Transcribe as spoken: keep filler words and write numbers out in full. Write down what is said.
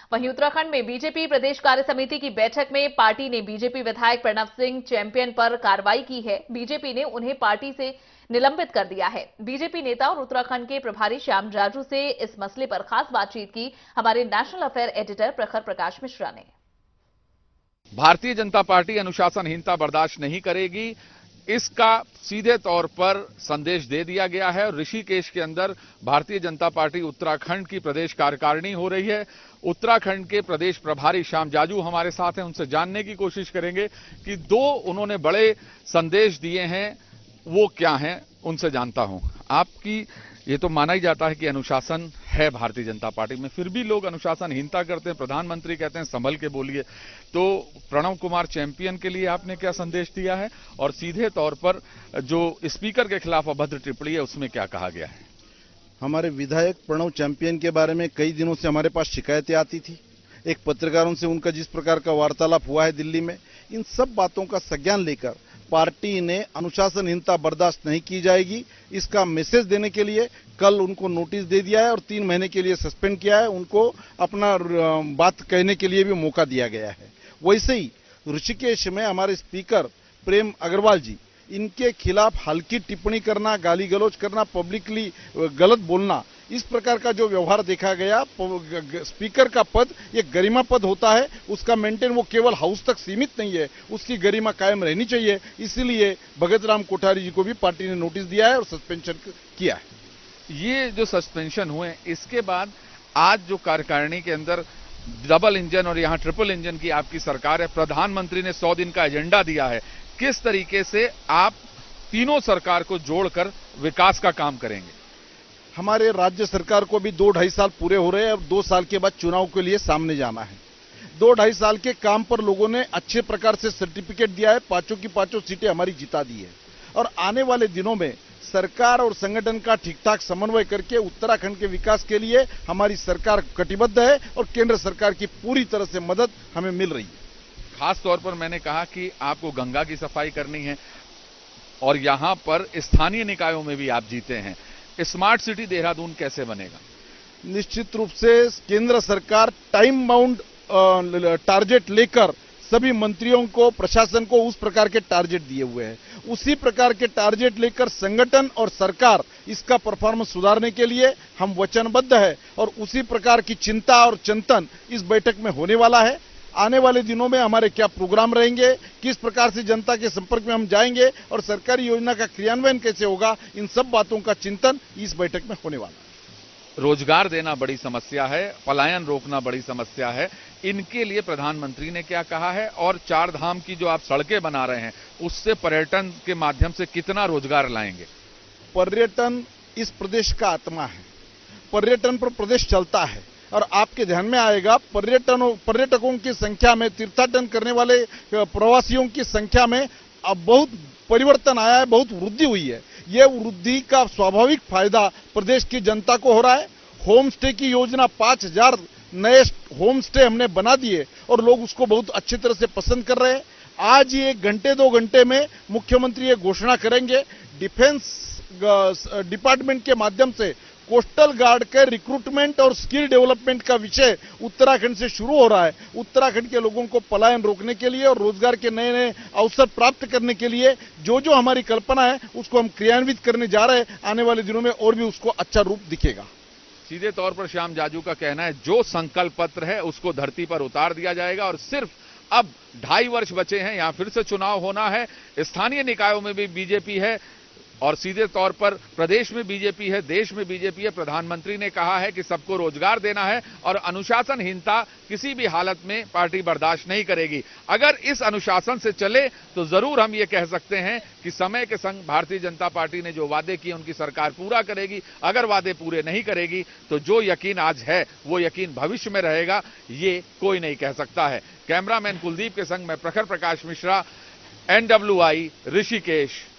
वहीं उत्तराखंड में बीजेपी प्रदेश कार्य समिति की बैठक में पार्टी ने बीजेपी विधायक प्रणव सिंह चैंपियन पर कार्रवाई की है। बीजेपी ने उन्हें पार्टी से निलंबित कर दिया है। बीजेपी नेता और उत्तराखंड के प्रभारी श्याम जाजू से इस मसले पर खास बातचीत की हमारे नेशनल अफेयर एडिटर प्रखर प्रकाश मिश्रा ने। भारतीय जनता पार्टी अनुशासनहीनता बर्दाश्त नहीं करेगी, इसका सीधे तौर पर संदेश दे दिया गया है। और ऋषिकेश के अंदर भारतीय जनता पार्टी उत्तराखंड की प्रदेश कार्यकारिणी हो रही है। उत्तराखंड के प्रदेश प्रभारी श्याम जाजू हमारे साथ हैं, उनसे जानने की कोशिश करेंगे कि दो उन्होंने बड़े संदेश दिए हैं, वो क्या हैं, उनसे जानता हूं। आपकी ये तो माना ही जाता है कि अनुशासन है भारतीय जनता पार्टी में, फिर भी लोग अनुशासनहीनता करते हैं। प्रधानमंत्री कहते हैं संभल के बोलिए, तो प्रणव कुमार चैंपियन के लिए आपने क्या संदेश दिया है और सीधे तौर पर जो स्पीकर के खिलाफ अभद्र टिप्पणी है उसमें क्या कहा गया है? हमारे विधायक प्रणव चैंपियन के बारे में कई दिनों से हमारे पास शिकायतें आती थी। एक पत्रकारों से उनका जिस प्रकार का वार्तालाप हुआ है दिल्ली में, इन सब बातों का संज्ञान लेकर पार्टी ने अनुशासनहीनता बर्दाश्त नहीं की जाएगी, इसका मैसेज देने के लिए कल उनको नोटिस दे दिया है और तीन महीने के लिए सस्पेंड किया है। उनको अपना बात कहने के लिए भी मौका दिया गया है। वैसे ही ऋषिकेश में हमारे स्पीकर प्रेम अग्रवाल जी, इनके खिलाफ हल्की टिप्पणी करना, गाली गलौज करना, पब्लिकली गलत बोलना, इस प्रकार का जो व्यवहार देखा गया। स्पीकर का पद ये गरिमा पद होता है, उसका मेंटेन वो केवल हाउस तक सीमित नहीं है, उसकी गरिमा कायम रहनी चाहिए। इसीलिए भगत राम कोठारी जी को भी पार्टी ने नोटिस दिया है और सस्पेंशन किया है। ये जो सस्पेंशन हुए, इसके बाद आज जो कार्यकारिणी के अंदर डबल इंजन और यहां ट्रिपल इंजन की आपकी सरकार है, प्रधानमंत्री ने सौ दिन का एजेंडा दिया है, किस तरीके से आप तीनों सरकार को जोड़कर विकास का काम करेंगे? हमारे राज्य सरकार को भी दो ढाई साल पूरे हो रहे हैं। अब दो साल के बाद चुनाव के लिए सामने जाना है। दो ढाई साल के काम पर लोगों ने अच्छे प्रकार से सर्टिफिकेट दिया है, पांचों की पांचों सीटें हमारी जिता दी है। और आने वाले दिनों में सरकार और संगठन का ठीक ठाक समन्वय करके उत्तराखंड के विकास के लिए हमारी सरकार कटिबद्ध है और केंद्र सरकार की पूरी तरह से मदद हमें मिल रही है। खास तौर पर मैंने कहा कि आपको गंगा की सफाई करनी है और यहां पर स्थानीय निकायों में भी आप जीते हैं। स्मार्ट सिटी देहरादून कैसे बनेगा? निश्चित रूप से केंद्र सरकार टाइम बाउंड टारगेट लेकर सभी मंत्रियों को, प्रशासन को उस प्रकार के टारगेट दिए हुए हैं। उसी प्रकार के टारगेट लेकर संगठन और सरकार इसका परफॉर्मेंस सुधारने के लिए हम वचनबद्ध है और उसी प्रकार की चिंता और चिंतन इस बैठक में होने वाला है। आने वाले दिनों में हमारे क्या प्रोग्राम रहेंगे, किस प्रकार से जनता के संपर्क में हम जाएंगे और सरकारी योजना का क्रियान्वयन कैसे होगा, इन सब बातों का चिंतन इस बैठक में होने वाला है। रोजगार देना बड़ी समस्या है, पलायन रोकना बड़ी समस्या है, इनके लिए प्रधानमंत्री ने क्या कहा है? और चार धाम की जो आप सड़कें बना रहे हैं, उससे पर्यटन के माध्यम से कितना रोजगार लाएंगे? पर्यटन इस प्रदेश का आत्मा है। पर्यटन पर प्रदेश चलता है और आपके ध्यान में आएगा, पर्यटन पर्यटकों की संख्या में, तीर्थाटन करने वाले प्रवासियों की संख्या में अब बहुत परिवर्तन आया है, बहुत वृद्धि हुई है। यह वृद्धि का स्वाभाविक फायदा प्रदेश की जनता को हो रहा है। होम स्टे की योजना, पांच हजार नए होम स्टे हमने बना दिए और लोग उसको बहुत अच्छी तरह से पसंद कर रहे हैं। आज ही एक घंटे दो घंटे में मुख्यमंत्री ये घोषणा करेंगे, डिफेंस डिपार्टमेंट के माध्यम से कोस्टल गार्ड के रिक्रूटमेंट और स्किल डेवलपमेंट का विषय उत्तराखंड से शुरू हो रहा है। उत्तराखंड के लोगों को पलायन रोकने के लिए और रोजगार के नए नए अवसर प्राप्त करने के लिए जो जो हमारी कल्पना है उसको हम क्रियान्वित करने जा रहे हैं। आने वाले दिनों में और भी उसको अच्छा रूप दिखेगा। सीधे तौर पर श्याम जाजू का कहना है, जो संकल्प पत्र है उसको धरती पर उतार दिया जाएगा और सिर्फ अब ढाई वर्ष बचे हैं, यहां फिर से चुनाव होना है। स्थानीय निकायों में भी बीजेपी है और सीधे तौर पर प्रदेश में बीजेपी है, देश में बीजेपी है। प्रधानमंत्री ने कहा है कि सबको रोजगार देना है और अनुशासनहीनता किसी भी हालत में पार्टी बर्दाश्त नहीं करेगी। अगर इस अनुशासन से चले तो जरूर हम ये कह सकते हैं कि समय के संग भारतीय जनता पार्टी ने जो वादे किए उनकी सरकार पूरा करेगी। अगर वादे पूरे नहीं करेगी तो जो यकीन आज है वो यकीन भविष्य में रहेगा, ये कोई नहीं कह सकता है। कैमरामैन कुलदीप के संग मैं Prakhar Prakash Mishra, N W I Rishikesh.